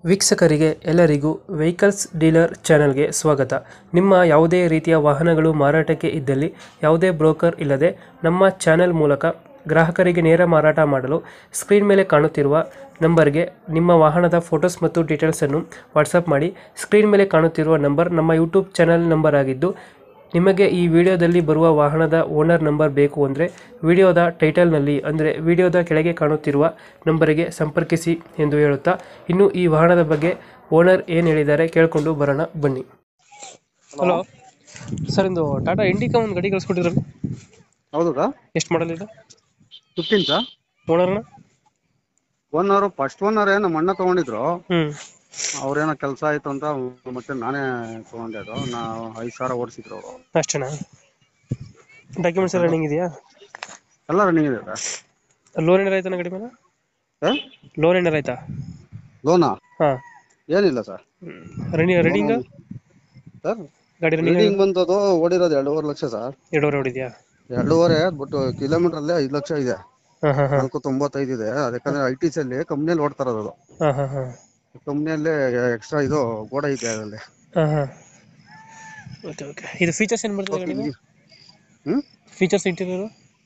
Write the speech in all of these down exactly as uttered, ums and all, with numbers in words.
ವೀಕ್ಷಕರಿಗೆ ಎಲ್ಲರಿಗೂ vehicles dealer ಚಾನೆಲ್ಗೆ ಸ್ವಾಗತ. ನಿಮ್ಮ ಯಾವುದೇ ರೀತಿಯ ವಾಹನಗಳು ಮಾರಾಟಕ್ಕೆ ಇದ್ದಲ್ಲಿ ಯಾವುದೇ ಬ್ರೋಕರ್ ಇಲ್ಲದೆ ನಮ್ಮ ಚಾನೆಲ್ ಮೂಲಕ ಗ್ರಾಹಕರಿಗೆ ನೇರ ಮಾರಾಟ ಮಾಡಲು ಸ್ಕ್ರೀನ್ ಮೇಲೆ ಕಾಣುತ್ತಿರುವ ನಂಬರ್ಗೆ ನಿಮ್ಮ ವಾಹನದ ಫೋಟೋಸ್ ಮತ್ತು ಡೀಟೇಲ್ಸನ್ನು ವಾಟ್ಸಪ್ ಮಾಡಿ. ಸ್ಕ್ರೀನ್ ಮೇಲೆ ಕಾಣುತ್ತಿರುವ ನಂಬರ್ ನಮ್ಮ ಯೂಟ್ಯೂಬ್ ಚಾನೆಲ್ ನಂಬರ್ ಆಗಿದ್ದು, ನಿಮಗೆ ಈ ವಿಡಿಯೋದಲ್ಲಿ ಬರುವ ವಾಹನದ ಓನರ್ ನಂಬರ್ ಬೇಕು ಅಂದರೆ ವಿಡಿಯೋದ ಟೈಟಲ್ನಲ್ಲಿ ಅಂದರೆ ವಿಡಿಯೋದ ಕೆಳಗೆ ಕಾಣುತ್ತಿರುವ ನಂಬರಿಗೆ ಸಂಪರ್ಕಿಸಿ ಎಂದು ಹೇಳುತ್ತಾ, ಇನ್ನು ಈ ವಾಹನದ ಬಗ್ಗೆ ಓನರ್ ಏನು ಹೇಳಿದ್ದಾರೆ ಕೇಳಿಕೊಂಡು ಬರೋಣ ಬನ್ನಿ. ಹಲೋ ಸರ್, ಇಂದು ಟಾಟಾ ಇಂಡಿಕಾ ಒಂದು ಗಾಡಿ ಕಳಿಸ್ಕೊಟ್ಟಿದ್ರು. ಹೌದಾ? ಎಷ್ಟು ಮಾಡಲ್ ಇದೆ? ಫಿಫ್ಟೀನ್ ಸಾ ಓನರ್ನ one hour first one hour ನಮ್ಮ ಅಣ್ಣ ತಗೊಂಡಿದ್ರು. ಹ್ಞೂ ಅವ್ರೇನೋ ಕೆಲಸ ಆಯ್ತು ಅಂತ ಮತ್ತೆ ನಾನೇ ತಗೊಂಡೆ. ಅದು ನಾ ಐದು ಸಾವಿರ ಓಡಿಸಿದ್ರು ಅವರು. ಅಷ್ಟೇನಾ? ಡಾಕ್ಯುಮೆಂಟ್ಸ್ ಎಲ್ಲ ರನ್ನಿಂಗ್ ಇದೆಯಾ? ಎಲ್ಲ ರನ್ನಿಂಗ್ ಇದೆ ಸರ್. ಲೋನ್ ಏನಾರ ಆಯ್ತಾನ ಗಾಡಿ ಮೇಲೆ? ಲೋನ್ ಏನಾರ ಆಯ್ತಾ? ಲೋನಾ? ಹಾಂ, ಏನಿಲ್ಲ ಸರ್. ರನ್ನಿಂಗ್ ರನ್ನಿಂಗ್ ಸರ್ ಗಾಡಿ ರನ್ನಿಂಗ್ ರೀಡಿಂಗ್ ಬಂದದು ಓಡಿರೋದು ಎರಡೂವರೆ ಲಕ್ಷ ಸರ್. ಎರಡೂವರೆ ಹೊಡಿದ್ಯಾ? ಎರಡೂವರೆ ಬಟ್ ಕಿಲೋಮೀಟರ್ ಅಲ್ಲೇ ಐದು ಲಕ್ಷ ಇದೆ. ಹಾಂ ಹಾಂ ಹಾಂ ನಾಲ್ಕು ತೊಂಬತ್ತೈದು ಇದೆ. ಅದಕ್ಕಂದ್ರೆ ಐ ಟಿ ಸಿ ಅಲ್ಲಿ ಕಂಪ್ನಿಯಲ್ಲಿ ಓಡ್ತಾ ಇರೋದು. ಹಾಂ ಹಾಂ ಹಾಂ ಕಂಪ್ನಿಯಲ್ಲಿ ಎಕ್ಸ್ಟ್ರಾ ಇದು ಗೋಡ ಇದೆ ಅದರಲ್ಲಿ. ಹಾಂ ಹಾಂ ಓಕೆ ಓಕೆ. ಇದು ಫೀಚರ್ಸ್ ಏನು ಬರ್ತದೆ ಗಾಡಿಗೆ? ಹ್ಮ್ features interior?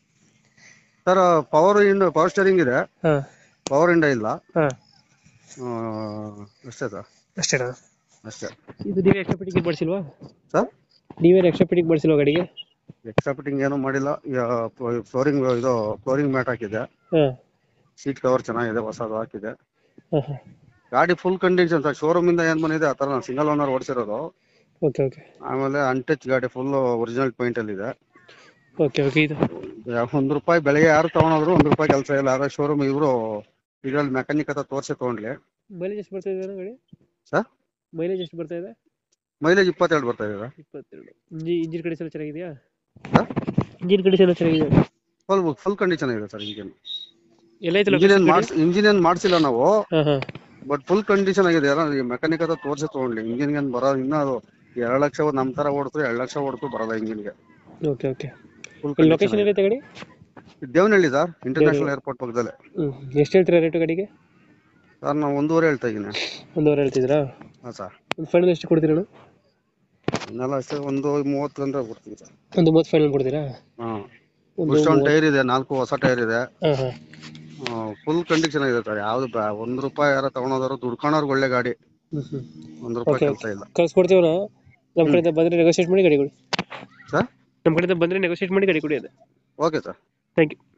Sir power and power steering ಇದೆ. ಹಾಂ ಪವರ್ ಇಂಡ ಇಲ್ಲ. ಹಾಂ ಆ, ಅಷ್ಟೇ ಸರ್. ಅಷ್ಟೇನಾ? ಅಷ್ಟೇ. ಇದು ನೀವೇ ಎಕ್ಸ್ಟ್ರಾ ಫಿಟ್ಟಿಂಗ್ ಮಾಡಿಸಿಲ್ವಾ? ಸರ್ ನೀವೇ ಎಕ್ಸ್ಟ್ರಾ ಫಿಟ್ಟಿಂಗ್ ಮಾಡಿಸಿಲ್ವಾ ಗಾಡಿಗೆ? ಎಕ್ಸ್ಟ್ರಾ ಫಿಟ್ಟಿಂಗ್ ಏನೂ ಮಾಡಿಲ್ಲ. ಫ್ಲೋರಿಂಗ್ ಇದು ಫ್ಲೋರಿಂಗ್ ಮ್ಯಾಟ್ ಹಾಕಿದೆ. ಹಾಂ ಸೀಟ್ ಕವರ್ ಚೆನ್ನಾಗಿದೆ, ಹೊಸದು ಹಾಕಿದೆ. ಹಾಂ ಹಾಂ ಗಾಡಿ ಫುಲ್ ಕಂಡೀಷನ್ ಸರ್. ಶೋರೂಮ್ ಇಂದ ಏನ್ ಬಂದಿದೆ ಆ ತರ ನಾನು ಸಿಂಗಲ್ ಓನರ್ ಓಡಿಸಿರೋದು. ಓಕೆ ಓಕೆ ಆಮೇಲೆ ಅನ್ಟಚ್ ಗಾಡಿ ಫುಲ್ ಒರಿಜಿನಲ್ ಪೇಂಟ್ ಅಲ್ಲಿ ಇದೆ. Okay okay. ಇದು ಒಂದ್ ರೂಪಾಯಿ ಬೆಳಗ್ಗೆ ಯಾರು ತಗೊಂಡ್ರು ಒಂದ್ ರೂಪಾಯಿ ಕೆಲಸ ಇಲ್ಲ. ಆದ್ರೆ ಶೋರೂಮ್ ಇವರು ಇದ್ರಲ್ಲಿ ಮೆಕ್ಯಾನಿಕ್ ಹತ್ರ ತೋರಿಸಿ ತಗೊಂಡ್ಲಿ. ಮೈಲೇಜ್ ಎಷ್ಟು ಬರ್ತಾ ಇದೆ ಗಾಡಿ? ಸರ್ ಮೈಲೇಜ್ ಎಷ್ಟು ಬರ್ತಾ ಇದೆ? ಮೈಲೇಜ್ ಇಪ್ಪತ್ತೆರಡು ಬರ್ತಾ ಇದೆ. ಇಪ್ಪತ್ತೆರಡು. ಇಂಜಿ ಇಂಜಿನ್ ಕಂಡೀಷನ್ ಚೆನ್ನಾಗಿದೆಯಾ? ಸರ್ ಇಂಜಿನ್ ಕಂಡೀಷನ್ ಚೆನ್ನಾಗಿದೆ? ಫುಲ್ ಫುಲ್ ಕಂಡೀಷನ್ ಇದೆ ಸರ್. ಇಂಜಿನ್ ಎಲ್ಲ ಐತೆ ಇಂಜಿನ್ ಏನ್ ಲೊಕೇಶನ್? ಮಾಡ್ಸ್ ಇಂಜಿನ್ ಏನ್ ಮಾಡ್ಸಿಲ್ಲ ನಾವು, ಹಾಂ ಹಾಂ ಬಟ್ ಫುಲ್ ಕಂಡೀಷನ್ ಆಗಿದೆ. ಮೆಕ್ಯಾನಿಕ್ ಹತ್ರ ತೋರಿಸಿ ತಗೊಂಡ್ಲಿ. ಇಂಜಿನ್ ಏನ್ ಬರೋದು ಇನ್ನ ಅದು ಎರಡು ಲಕ್ಷ ನಮ್ ತರ ಓಡಿದ್ರು ಎರಡು ಲಕ್ಷ ಓಡಿದ್ರು ಬರೋದ ಇಂಜಿನ್ಗೆ. Okay okay. ಫುಲ್ ಲೊಕೇಶನ್ ಎಲ್ಲೈತೆ ಗಾಡಿ? ದೇವನಹಳ್ಳಿ ಸರ್, ಇಂಟರ್ನ್ಯಾಷನಲ್ ಏರ್ಪೋರ್ಟ್ ಪಕ್ಕದಲ್ಲೇ. ಹ್ಞೂ ಎಷ್ಟು ಹೇಳ್ತೀರಾ ರೇಟು ಗಾಡಿಗೆ? ಸರ್ ನಾವು ಒಂದೂವರೆ ಹೇಳ್ತಾ ಇದ್ದೀನಿ. ಒಂದೂವರೆ ಹೇಳ್ತಿದ್ದೀರಾ? ಹಾಂ ಸರ್. ಒಂದು ಫೈನಲ್ ಎಷ್ಟು ಕೊಡ್ತೀರಾ? ಇನ್ನೆಲ್ಲ ಅಷ್ಟೇ ಒಂದು ಮೂವತ್ತು ಗಂಟೆ ಕೊಡ್ತೀವಿ ಸರ್. ಒಂದು ಮೂವತ್ತು ಫೈನಲ್ ಕೊಡ್ತೀರಾ? ಹಾಂ. ಒಂದು ಒಂದು ಟೈರ್ ಇದೆ, ನಾಲ್ಕು ಹೊಸ ಟೈರ್ ಇದೆ. ಹಾಂ ಹಾಂ ಫುಲ್ ಕಂಡೀಷನ್ ಇದೆ ಸರ್. ಯಾವ್ದು ಬ- ಒಂದ್ ರೂಪಾಯಿ ಯಾರ ತಗೊಳೋದಾರು ದುಡ್ಕೊಳೋರ್ಗೆ ಒಳ್ಳೆ ಗಾಡಿ. ಹ್ಞೂ ಹ್ಞೂ ಒಂದ್ ರೂಪಾಯಿ ಓಕೆ ಕೆಲಸ ಓಕೆ. ಇಲ್ಲ ಕಳ್ಸ್ಕೊಡ್ತೀವಣ್ಣ. ನಮ್ಮ ಕಡೆಯಿಂದ ಬಂದರೆ ನೆಗೋಷಿಯೇಟ್ ಮಾಡಿ ಗಾಡಿ ಕೊಡಿ. ಸರ್. ನಮ್ಮ ಕಡೆಯಿಂದ ಬಂದರೆ ನೆಗೋಷಿಯೇಟ್ ಮಾಡಿ ಗಾಡಿ ಕೊಡಿ. ಅದು ಓಕೆ ಸರ್. Thank you.